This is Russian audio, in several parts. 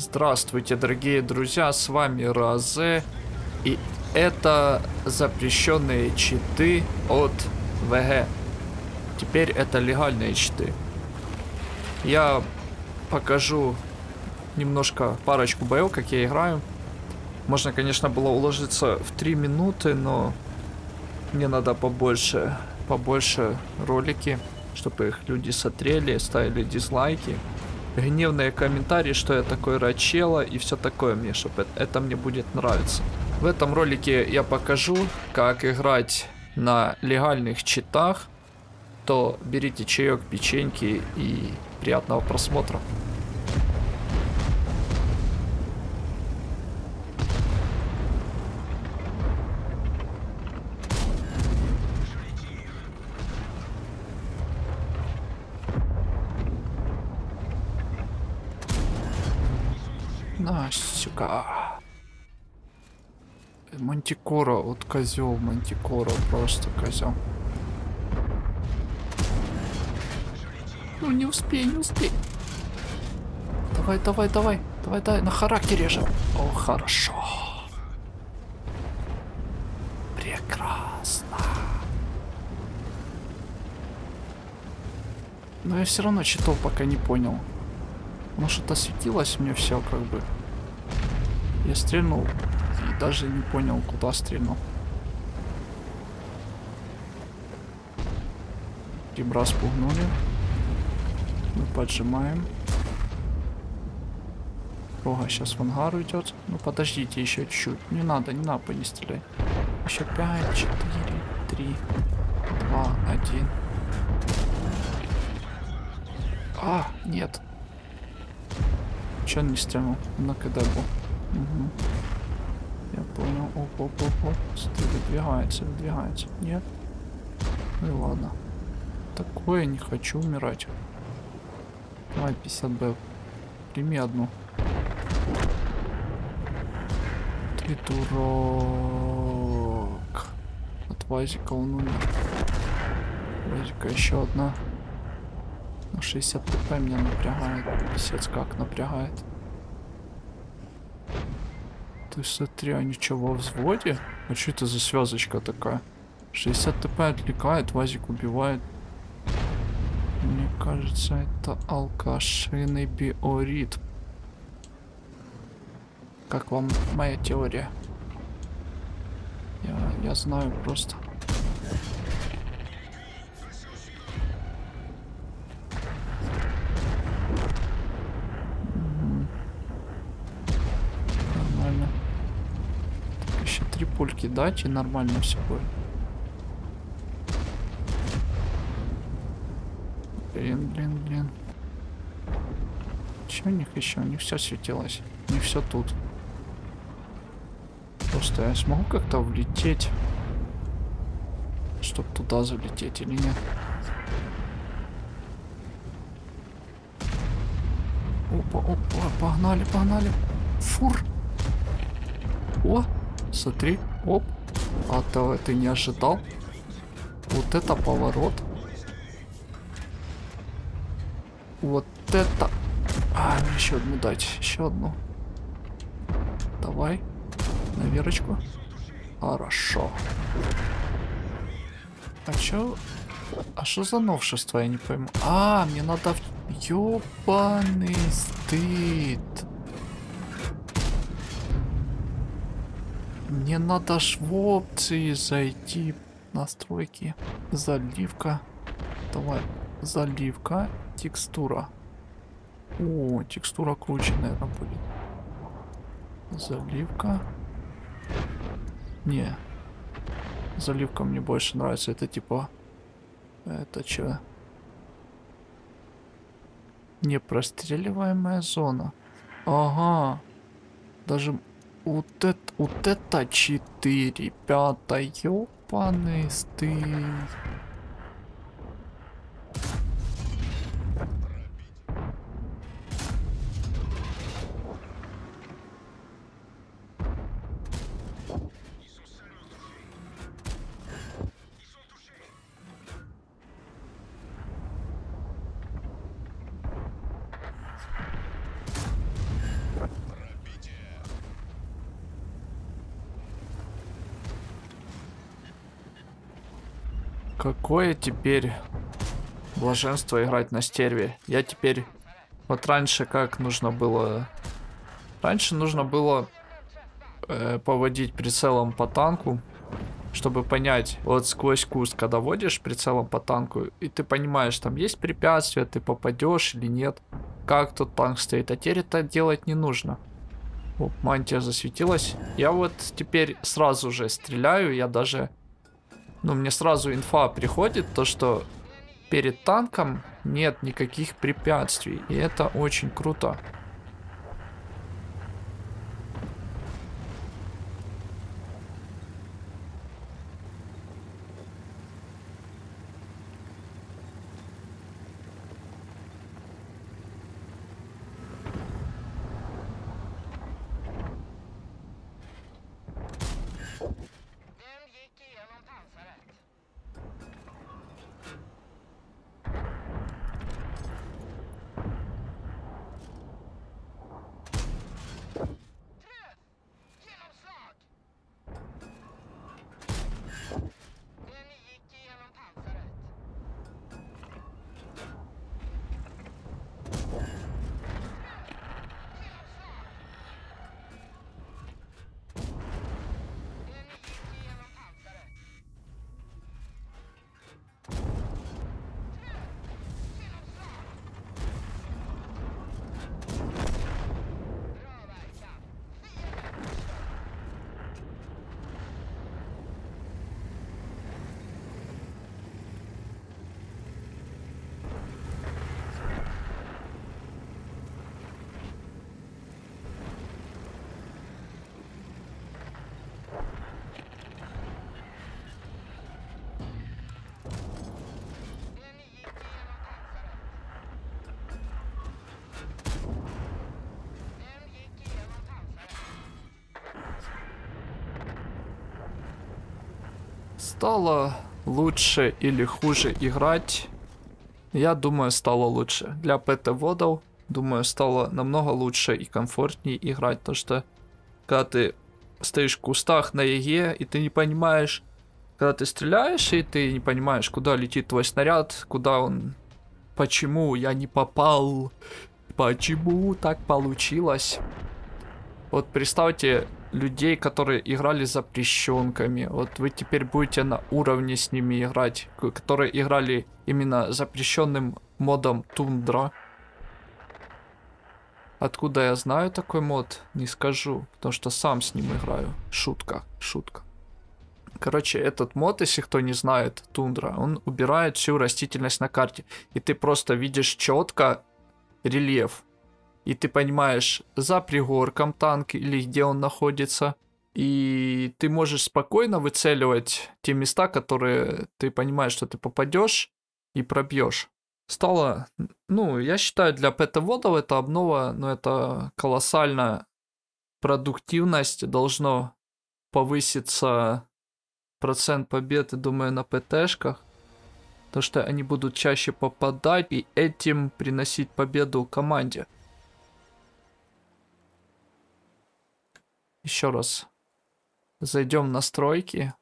Здравствуйте, дорогие друзья, с вами Розе, и это запрещенные читы от ВГ. Теперь это легальные читы. Я покажу немножко парочку боев, как я играю. Можно, конечно, было уложиться в 3 минуты, но мне надо побольше ролики, чтобы их люди смотрели, ставили дизлайки, гневные комментарии, что я такой рачела и все такое мне, чтобы это мне будет нравиться. В этом ролике я покажу, как играть на легальных читах. То берите чаек, печеньки и приятного просмотра. Настюка. Мантикора, вот козел, Мантикора, просто козел. Ну не успей. Давай, на характере же. О, хорошо. Прекрасно. Но я все равно читов пока не понял. Оно что-то светилось мне все как бы. Я стрельнул и даже не понял, куда стрельнул. Ребра спугнули. Мы поджимаем. Рога сейчас в ангар уйдет. Ну подождите еще чуть-чуть. Не надо, по ней стрелять. Еще 5, 4, 3, 2, 1. А, нет. Че он не стрельнул? На КД был. Угу. Я понял. Оп. Смотри, выдвигается. Нет. Ну и ладно. Такое не хочу умирать. Давай 50 Б. Прими одну. Ты дурак. От Вазика он умер. Вазика еще одна. На 60 ТП меня напрягает. Писец как напрягает. Ты смотри, они что, во взводе? А что это за связочка такая? 60 ТП отвлекает, Вазик убивает. Мне кажется, это алкашиный биоритм. Как вам моя теория? Я знаю просто. Нормально. Так, еще 3 пульки дать, и нормально все будет. Блин. Че у них еще? У них все светилось. Не все тут. Просто я смогу как-то влететь, чтоб туда залететь или нет? Опа, погнали. Фур. О, смотри, оп. А то ты не ожидал. Вот это поворот. Вот это. Еще одну дать. Еще одну. Давай. На Верочку. Хорошо. А чё? А что за новшество? Я не пойму. Мне надо... Ёбаный стыд. Мне надо ж в опции зайти. Настройки. Заливка. Давай. Заливка. Текстура. О, текстура круче, наверное, будет. Заливка. Не. Заливка мне больше нравится. Это типа... Это что? Непростреливаемая зона. Ага. Даже... Вот это 4, ребята. Ёбаный стыд. Какое теперь блаженство играть на стерве. Я теперь... Вот раньше как нужно было... Раньше нужно было поводить прицелом по танку, чтобы понять, вот сквозь куст, когда водишь прицелом по танку, и ты понимаешь, там есть препятствия, ты попадешь или нет, как тут танк стоит. А теперь это делать не нужно. Оп, мантия засветилась. Я вот теперь сразу же стреляю, я даже... Ну, мне сразу инфа приходит, то что перед танком нет никаких препятствий, и это очень круто. Стало лучше или хуже играть? Я думаю, стало лучше. Для ПТ-водов, думаю, стало намного лучше и комфортнее играть. Потому что, когда ты стоишь в кустах на ЕГЭ, и ты не понимаешь, когда ты стреляешь, и ты не понимаешь, куда летит твой снаряд, куда он... Почему я не попал? Почему так получилось? Вот представьте людей, которые играли запрещенками. Вот вы теперь будете на уровне с ними играть, которые играли именно запрещенным модом Тундра. Откуда я знаю такой мод, не скажу, потому что сам с ним играю. Шутка, шутка. Короче, этот мод, если кто не знает, Тундра, он убирает всю растительность на карте. И ты просто видишь четко рельеф. И ты понимаешь, за пригорком танк или где он находится. И ты можешь спокойно выцеливать те места, которые ты понимаешь, что ты попадешь и пробьешь. Стало, ну, я считаю, для ПТ-водов это обнова, но это колоссальная продуктивность. Должно повыситься процент побед, думаю, на ПТшках. Потому что они будут чаще попадать и этим приносить победу команде. Еще раз. Зайдем в настройки.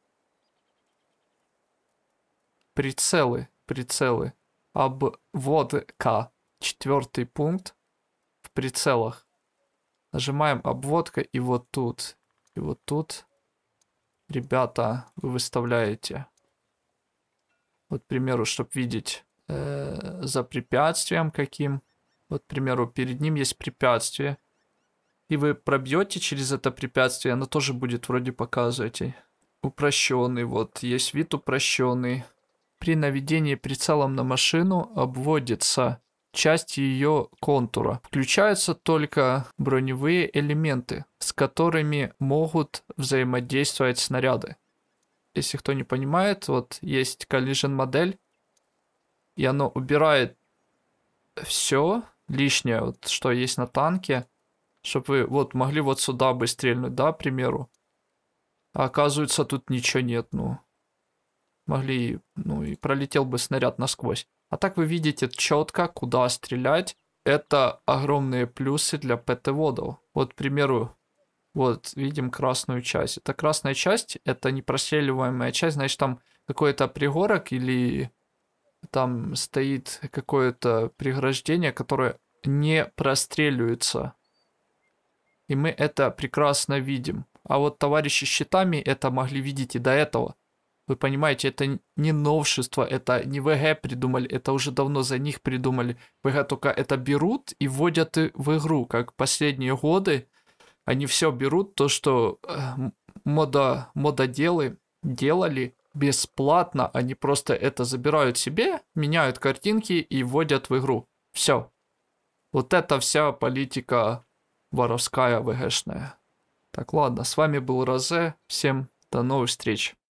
Прицелы. Прицелы. Обводка. 4-й пункт. В прицелах. Нажимаем обводка и вот тут. И вот тут. Ребята, вы выставляете. Вот, к примеру, чтобы видеть за препятствием каким. Вот, к примеру, перед ним есть препятствие. И вы пробьете через это препятствие, оно тоже будет вроде показывать. Упрощенный, вот, есть вид упрощенный. При наведении прицелом на машину обводится часть ее контура. Включаются только броневые элементы, с которыми могут взаимодействовать снаряды. Если кто не понимает, вот есть collision модель, и оно убирает все лишнее, вот, что есть на танке, чтобы вы вот могли вот сюда бы стрельнуть, да, к примеру. А оказывается, тут ничего нет, ну. Могли, ну и пролетел бы снаряд насквозь. А так вы видите четко, куда стрелять. Это огромные плюсы для ПТ-водов. Вот, к примеру, вот видим красную часть. Это красная часть, это непростреливаемая часть, значит там какой-то пригорок или там стоит какое-то преграждение, которое не простреливается. И мы это прекрасно видим. А вот товарищи с щитами это могли видеть и до этого. Вы понимаете, это не новшество, это не ВГ придумали, это уже давно за них придумали. ВГ только это берут и вводят в игру, как последние годы. Они все берут, то, что мододелы делали бесплатно, они просто это забирают себе, меняют картинки и вводят в игру. Все. Вот это вся политика воровская ВГшная. Так, ладно, с вами был Розе, всем до новых встреч.